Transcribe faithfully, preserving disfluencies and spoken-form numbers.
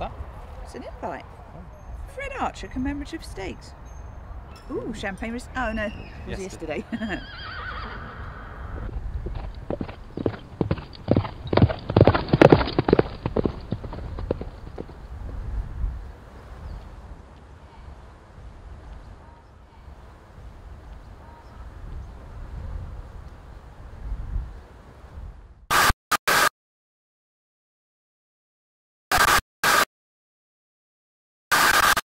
that? It's an invite. Fred Archer commemorative stakes. Ooh, champagne. Oh no, it was yesterday. Yesterday.